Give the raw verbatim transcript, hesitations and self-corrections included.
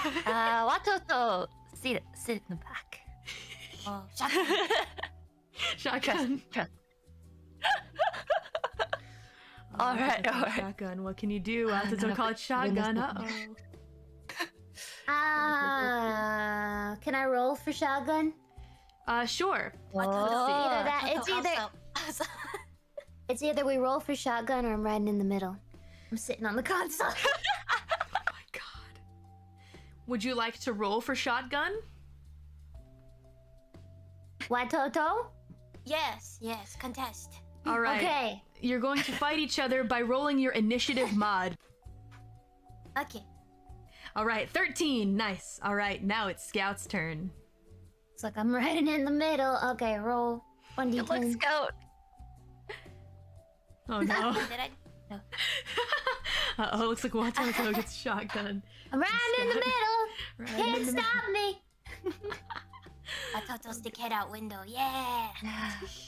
Uh, Watoto, sit, sit in the back. Oh, shotgun. Shotgun. Trust. Oh, Alright, Watoto alright. Shotgun. What can you do? I'm Watoto gonna called put- shotgun. goodness. Uh oh. Uh, can I roll for shotgun? Uh, sure. Either Oh. that, it's either Also, it's either we roll for shotgun or I'm riding in the middle. I'm sitting on the console. Oh my god. Would you like to roll for shotgun? Watoto? yes, yes, contest. All right. Okay. You're going to fight each other by rolling your initiative mod. Okay. All right, thirteen. Nice. All right, now it's Scout's turn. It's like I'm riding in the middle. Okay, roll one d Good luck, ten. Scout. Oh no. Did I? No. Uh oh, looks like Watoto gets shotgun. I'm riding in the middle. Right Can't in the stop me. I thought I'll stick head out window. Yeah.